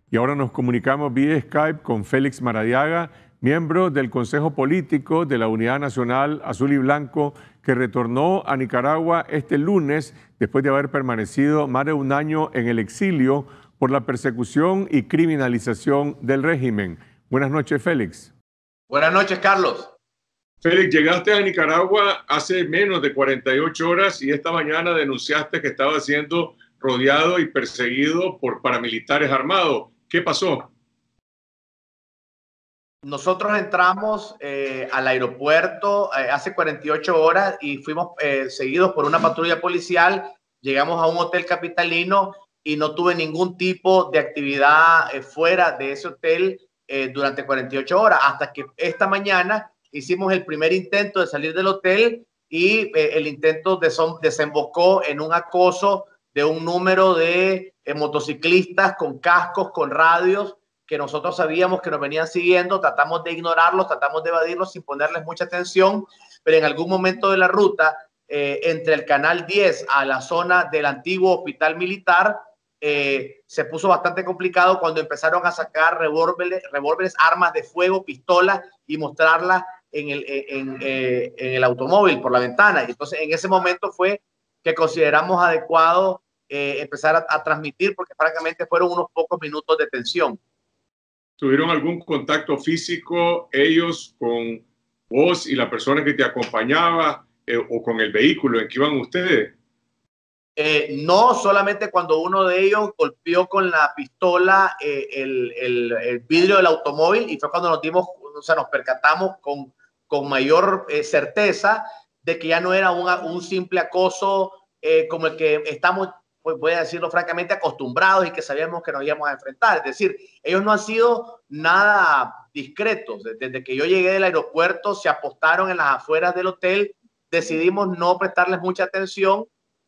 Y ahora nos comunicamos vía Skype con Félix Maradiaga, miembro del Consejo Político de la Unidad Nacional Azul y Blanco, que retornó a Nicaragua este lunes después de haber permanecido más de un año en el exilio por la persecución y criminalización del régimen. Buenas noches, Félix. Buenas noches, Carlos. Félix, llegaste a Nicaragua hace menos de 48 horas y esta mañana denunciaste que estaba siendo rodeado y perseguido por paramilitares armados. ¿Qué pasó? Nosotros entramos al aeropuerto hace 48 horas y fuimos seguidos por una patrulla policial. Llegamos a un hotel capitalino y no tuve ningún tipo de actividad fuera de ese hotel durante 48 horas, hasta que esta mañana hicimos el primer intento de salir del hotel y el intento desembocó en un acoso de un número de motociclistas con cascos, con radios, que nosotros sabíamos que nos venían siguiendo. Tratamos de ignorarlos, tratamos de evadirlos sin ponerles mucha atención, pero en algún momento de la ruta, entre el Canal 10 a la zona del antiguo hospital militar, se puso bastante complicado cuando empezaron a sacar revólveres, armas de fuego, pistolas y mostrarlas en el automóvil por la ventana. Y entonces en ese momento fue que consideramos adecuado empezar a transmitir, porque francamente fueron unos pocos minutos de tensión. ¿Tuvieron algún contacto físico ellos con vos y la persona que te acompañaba o con el vehículo en que iban ustedes? No, solamente cuando uno de ellos golpeó con la pistola el vidrio del automóvil, y fue cuando nos percatamos con mayor certeza de que ya no era un simple acoso como el que estamos, pues voy a decirlo francamente, acostumbrados y que sabíamos que nos íbamos a enfrentar. Es decir, ellos no han sido nada discretos. Desde que yo llegué del aeropuerto se apostaron en las afueras del hotel, decidimos no prestarles mucha atención.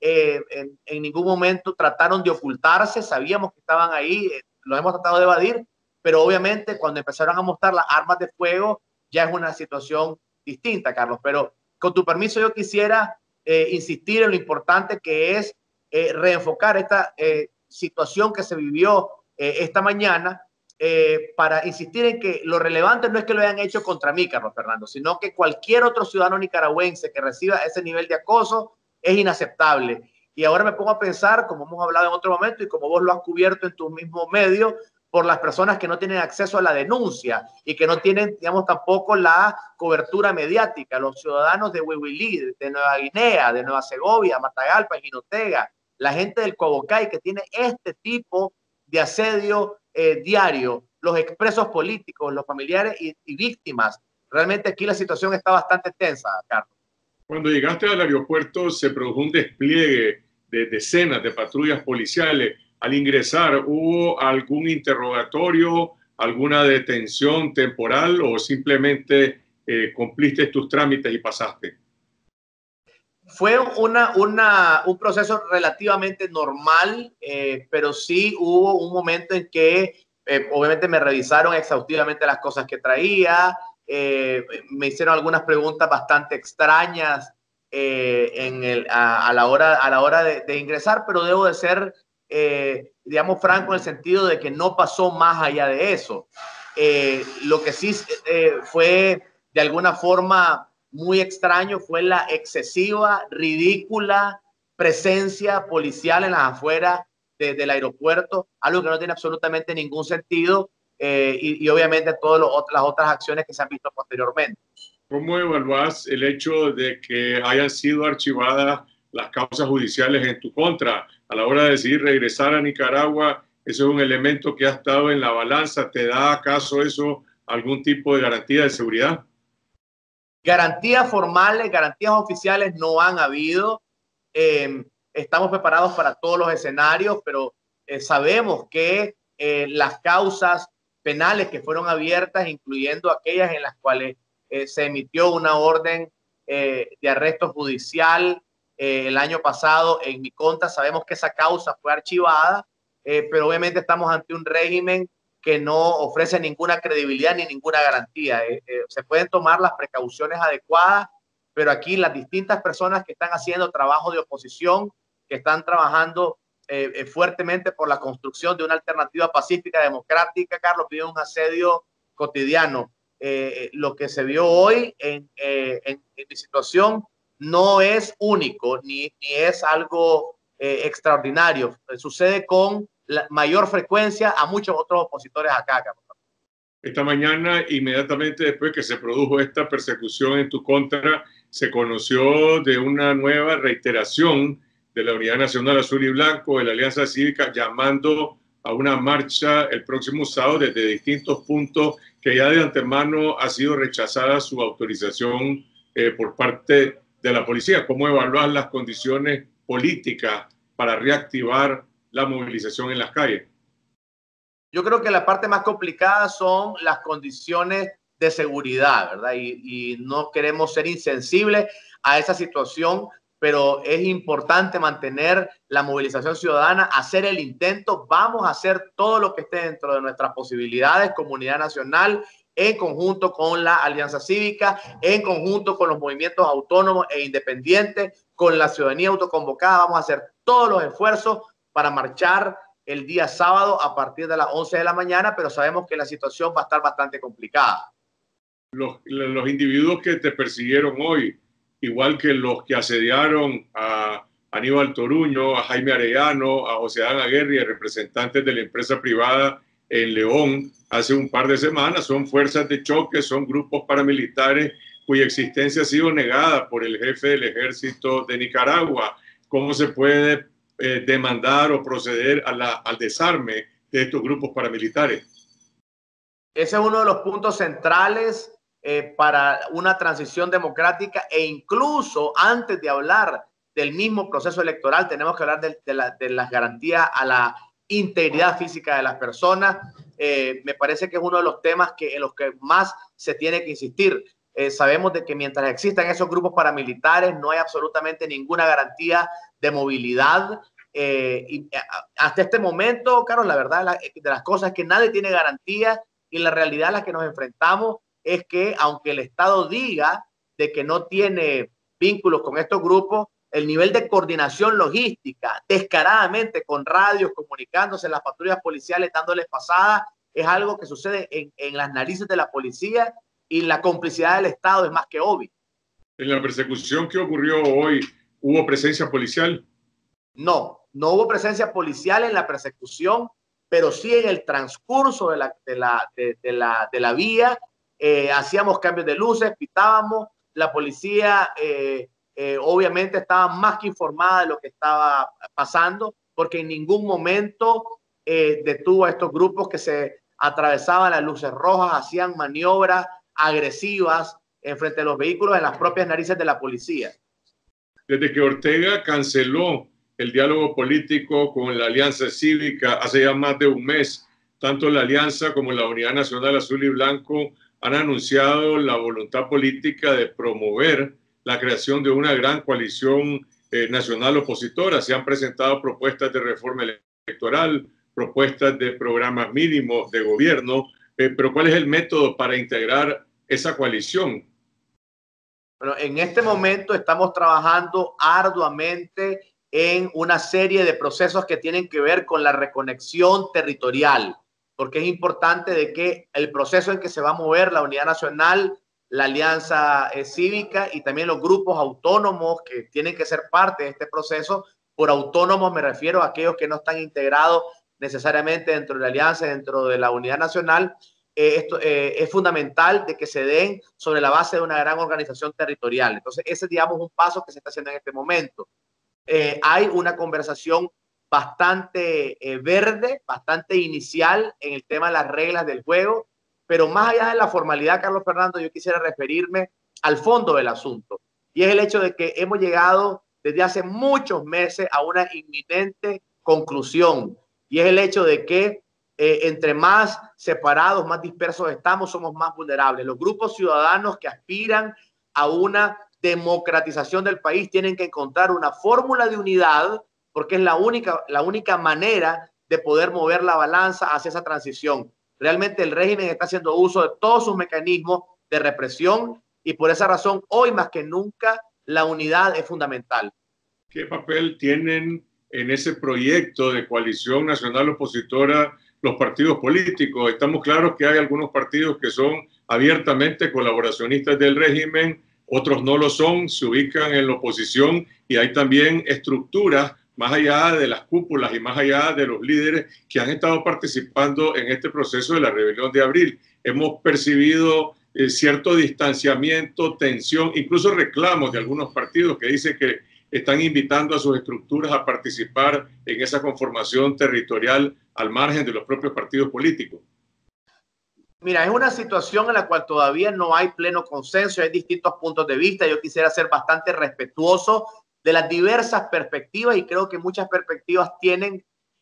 En ningún momento trataron de ocultarse, sabíamos que estaban ahí, lo hemos tratado de evadir, pero obviamente cuando empezaron a mostrar las armas de fuego ya es una situación distinta, Carlos. Pero con tu permiso yo quisiera insistir en lo importante que es reenfocar esta situación que se vivió esta mañana, para insistir en que lo relevante no es que lo hayan hecho contra mí, Carlos Fernando, sino que cualquier otro ciudadano nicaragüense que reciba ese nivel de acoso es inaceptable. Y ahora me pongo a pensar, como hemos hablado en otro momento y como vos lo has cubierto en tu mismo medio, por las personas que no tienen acceso a la denuncia y que no tienen, digamos, tampoco la cobertura mediática. Los ciudadanos de Huihuilí, de Nueva Guinea, de Nueva Segovia, Matagalpa, Jinotega, la gente del Cobocay que tiene este tipo de asedio diario, los expresos políticos, los familiares y víctimas. Realmente aquí la situación está bastante tensa, Carlos. Cuando llegaste al aeropuerto se produjo un despliegue de decenas de patrullas policiales. Al ingresar, ¿hubo algún interrogatorio, alguna detención temporal o simplemente cumpliste tus trámites y pasaste? Fue un proceso relativamente normal, pero sí hubo un momento en que obviamente me revisaron exhaustivamente las cosas que traía, me hicieron algunas preguntas bastante extrañas a la hora de ingresar, pero debo de ser, digamos, franco en el sentido de que no pasó más allá de eso. Lo que sí fue de alguna forma muy extraño fue la excesiva, ridícula presencia policial en las afueras del aeropuerto, algo que no tiene absolutamente ningún sentido, y obviamente todas las otras acciones que se han visto posteriormente. ¿Cómo evaluás el hecho de que hayan sido archivadas las causas judiciales en tu contra? A la hora de decidir regresar a Nicaragua, ¿eso es un elemento que ha estado en la balanza? ¿Te da acaso eso algún tipo de garantía de seguridad? Garantías formales, garantías oficiales no han habido. Estamos preparados para todos los escenarios, pero sabemos que las causas penales que fueron abiertas, incluyendo aquellas en las cuales se emitió una orden de arresto judicial el año pasado en mi contra, sabemos que esa causa fue archivada, pero obviamente estamos ante un régimen que no ofrece ninguna credibilidad ni ninguna garantía. Se pueden tomar las precauciones adecuadas, pero aquí las distintas personas que están haciendo trabajo de oposición, que están trabajando fuertemente por la construcción de una alternativa pacífica, democrática, Carlos, pide un asedio cotidiano. Lo que se vio hoy en mi situación no es único ni es algo extraordinario. Sucede con la mayor frecuencia a muchos otros opositores acá, Carlos. Esta mañana, inmediatamente después que se produjo esta persecución en tu contra, se conoció de una nueva reiteración de la Unidad Nacional Azul y Blanco, de la Alianza Cívica, llamando a una marcha el próximo sábado desde distintos puntos, que ya de antemano ha sido rechazada su autorización por parte de la policía. ¿Cómo evaluar las condiciones políticas para reactivar la movilización en las calles? Yo creo que la parte más complicada son las condiciones de seguridad, ¿verdad? Y no queremos ser insensibles a esa situación, pero es importante mantener la movilización ciudadana, hacer el intento. Vamos a hacer todo lo que esté dentro de nuestras posibilidades, comunidad nacional, en conjunto con la Alianza Cívica, en conjunto con los movimientos autónomos e independientes, con la ciudadanía autoconvocada. Vamos a hacer todos los esfuerzos para marchar el día sábado a partir de las 11 de la mañana, pero sabemos que la situación va a estar bastante complicada. Los individuos que te persiguieron hoy, igual que los que asediaron a Aníbal Toruño, a Jaime Arellano, a José Adán Aguirre, representantes de la empresa privada en León hace un par de semanas, son fuerzas de choque, son grupos paramilitares cuya existencia ha sido negada por el jefe del ejército de Nicaragua. ¿Cómo se puede demandar o proceder al desarme de estos grupos paramilitares? Ese es uno de los puntos centrales para una transición democrática, e incluso antes de hablar del mismo proceso electoral tenemos que hablar de las garantías a la integridad física de las personas. Me parece que es uno de los temas en los que más se tiene que insistir. Sabemos de que mientras existan esos grupos paramilitares no hay absolutamente ninguna garantía de movilidad. Y hasta este momento, Carlos, la verdad de las cosas es que nadie tiene garantía, y la realidad a la que nos enfrentamos es que aunque el Estado diga de que no tiene vínculos con estos grupos, el nivel de coordinación logística, descaradamente con radios, comunicándose, las patrullas policiales dándoles pasada, es algo que sucede en las narices de la policía, y la complicidad del Estado es más que obvia. En la persecución que ocurrió hoy, ¿hubo presencia policial? No hubo presencia policial en la persecución, pero sí en el transcurso de la vía. Hacíamos cambios de luces, pitábamos, la policía obviamente estaba más que informada de lo que estaba pasando, porque en ningún momento detuvo a estos grupos que se atravesaban las luces rojas, hacían maniobras agresivas en frente de los vehículos en las propias narices de la policía. Desde que Ortega canceló el diálogo político con la Alianza Cívica hace ya más de un mes, tanto la Alianza como la Unidad Nacional Azul y Blanco han anunciado la voluntad política de promover la creación de una gran coalición nacional opositora. Se han presentado propuestas de reforma electoral, propuestas de programas mínimos de gobierno, pero ¿cuál es el método para integrar esa coalición? Bueno, en este momento estamos trabajando arduamente en una serie de procesos que tienen que ver con la reconexión territorial, porque es importante de que el proceso en que se va a mover la Unidad Nacional, la Alianza Cívica y también los grupos autónomos que tienen que ser parte de este proceso. Por autónomos me refiero a aquellos que no están integrados necesariamente dentro de la Alianza, dentro de la Unidad Nacional. Esto es fundamental de que se den sobre la base de una gran organización territorial. Entonces, ese es, digamos, un paso que se está haciendo en este momento. Hay una conversación bastante verde, bastante inicial en el tema de las reglas del juego, pero más allá de la formalidad, Carlos Fernando, yo quisiera referirme al fondo del asunto, y es el hecho de que hemos llegado desde hace muchos meses a una inminente conclusión, y es el hecho de que entre más separados, más dispersos estamos, somos más vulnerables. Los grupos ciudadanos que aspiran a una democratización del país tienen que encontrar una fórmula de unidad, porque es la única manera de poder mover la balanza hacia esa transición. Realmente el régimen está haciendo uso de todos sus mecanismos de represión, y por esa razón hoy más que nunca la unidad es fundamental. ¿Qué papel tienen en ese proyecto de coalición nacional opositora los partidos políticos? Estamos claros que hay algunos partidos que son abiertamente colaboracionistas del régimen, otros no lo son, se ubican en la oposición, y hay también estructuras más allá de las cúpulas y más allá de los líderes que han estado participando en este proceso de la rebelión de abril. Hemos percibido cierto distanciamiento, tensión, incluso reclamos de algunos partidos que dicen que están invitando a sus estructuras a participar en esa conformación territorial al margen de los propios partidos políticos. Mira, es una situación en la cual todavía no hay pleno consenso, hay distintos puntos de vista. Yo quisiera ser bastante respetuoso de las diversas perspectivas y creo que muchas perspectivas tienen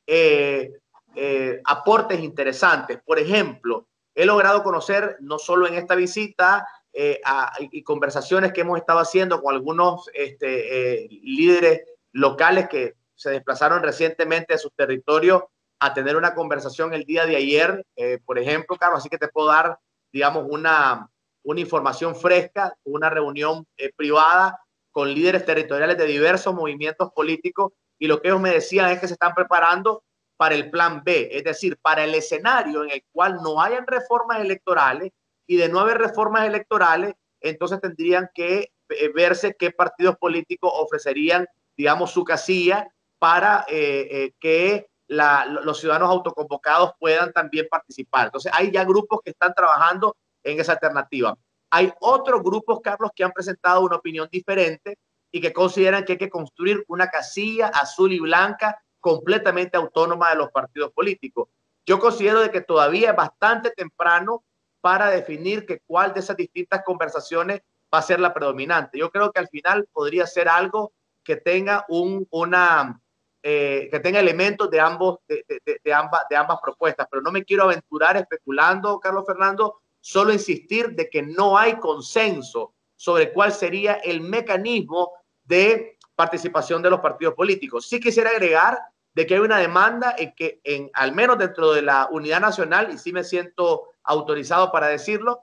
aportes interesantes. Por ejemplo, he logrado conocer, no solo en esta visita y conversaciones que hemos estado haciendo con algunos líderes locales que se desplazaron recientemente de sus territorios a tener una conversación el día de ayer, por ejemplo, Carlos, así que te puedo dar, digamos, una información fresca, una reunión privada con líderes territoriales de diversos movimientos políticos, y lo que ellos me decían es que se están preparando para el plan B, es decir, para el escenario en el cual no hayan reformas electorales, y de no haber reformas electorales, entonces tendrían que verse qué partidos políticos ofrecerían, digamos, su casilla para que los ciudadanos autoconvocados puedan también participar. Entonces hay ya grupos que están trabajando en esa alternativa. Hay otros grupos, Carlos, que han presentado una opinión diferente y que consideran que hay que construir una casilla azul y blanca completamente autónoma de los partidos políticos. Yo considero de que todavía es bastante temprano para definir que cuál de esas distintas conversaciones va a ser la predominante. Yo creo que al final podría ser algo que tenga que tenga elementos de ambas propuestas, pero no me quiero aventurar especulando, Carlos Fernando, solo insistir de que no hay consenso sobre cuál sería el mecanismo de participación de los partidos políticos. Sí quisiera agregar de que hay una demanda en que, al menos dentro de la Unidad Nacional, y sí me siento autorizado para decirlo,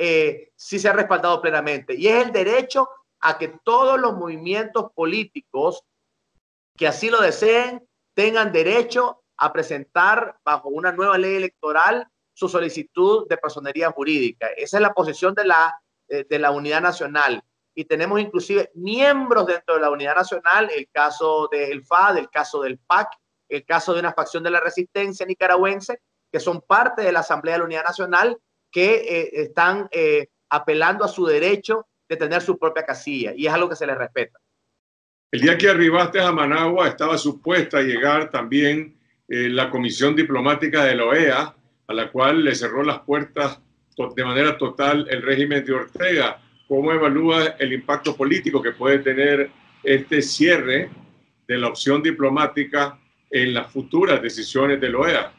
sí se ha respaldado plenamente, y es el derecho a que todos los movimientos políticos que así lo deseen tengan derecho a presentar bajo una nueva ley electoral su solicitud de personería jurídica. Esa es la posición de la Unidad Nacional. Y tenemos inclusive miembros dentro de la Unidad Nacional, el caso del FAD, el caso del PAC, el caso de una facción de la resistencia nicaragüense, que son parte de la Asamblea de la Unidad Nacional, que están apelando a su derecho de tener su propia casilla, y es algo que se les respeta. El día que arribaste a Managua estaba supuesta a llegar también la Comisión Diplomática de la OEA, a la cual le cerró las puertas de manera total el régimen de Ortega. ¿Cómo evalúa el impacto político que puede tener este cierre de la opción diplomática en las futuras decisiones de la OEA?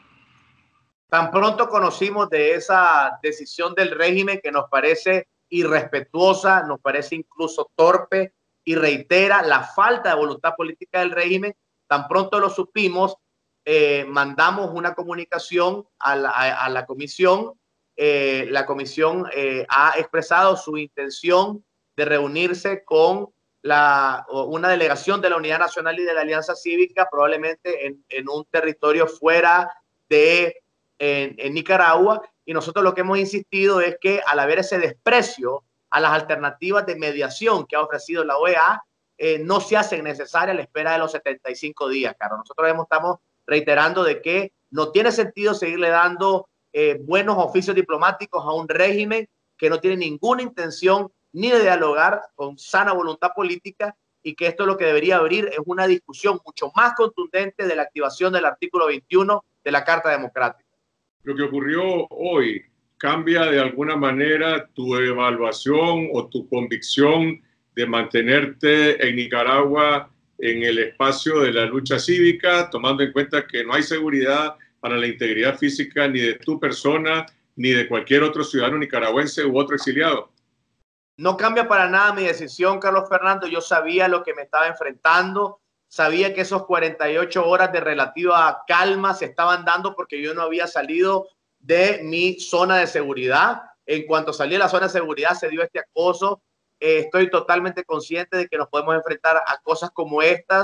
Tan pronto conocimos de esa decisión del régimen, que nos parece irrespetuosa, nos parece incluso torpe y reitera la falta de voluntad política del régimen, tan pronto lo supimos, mandamos una comunicación a la comisión. La comisión ha expresado su intención de reunirse con una delegación de la Unidad Nacional y de la Alianza Cívica, probablemente en un territorio fuera de en Nicaragua, y nosotros lo que hemos insistido es que al haber ese desprecio a las alternativas de mediación que ha ofrecido la OEA, no se hacen necesarias a la espera de los 75 días, Carlos. Nosotros estamos reiterando de que no tiene sentido seguirle dando buenos oficios diplomáticos a un régimen que no tiene ninguna intención ni de dialogar con sana voluntad política, y que esto lo que debería abrir es una discusión mucho más contundente de la activación del artículo 21 de la Carta Democrática. Lo que ocurrió hoy cambia de alguna manera tu evaluación o tu convicción de mantenerte en Nicaragua en el espacio de la lucha cívica, tomando en cuenta que no hay seguridad para la integridad física ni de tu persona ni de cualquier otro ciudadano nicaragüense u otro exiliado? No cambia para nada mi decisión, Carlos Fernando. Yo sabía lo que me estaba enfrentando, sabía que esos 48 horas de relativa calma se estaban dando porque yo no había salido de mi zona de seguridad. En cuanto salí de la zona de seguridad se dio este acoso. Estoy totalmente consciente de que nos podemos enfrentar a cosas como estas,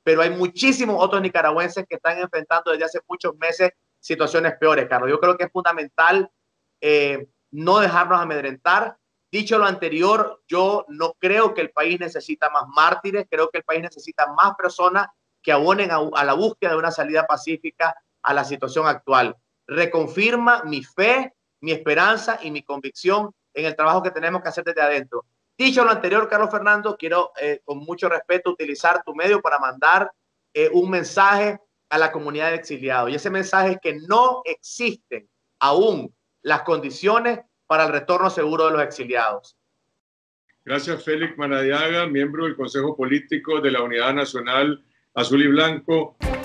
pero hay muchísimos otros nicaragüenses que están enfrentando desde hace muchos meses situaciones peores, Carlos. Yo creo que es fundamental no dejarnos amedrentar. Dicho lo anterior, yo no creo que el país necesita más mártires, creo que el país necesita más personas que abonen a la búsqueda de una salida pacífica a la situación actual. Reconfirma mi fe, mi esperanza y mi convicción en el trabajo que tenemos que hacer desde adentro. Dicho lo anterior, Carlos Fernando, quiero con mucho respeto utilizar tu medio para mandar un mensaje a la comunidad de exiliados. Y ese mensaje es que no existen aún las condiciones para el retorno seguro de los exiliados. Gracias, Félix Maradiaga, miembro del Consejo Político de la Unidad Nacional Azul y Blanco.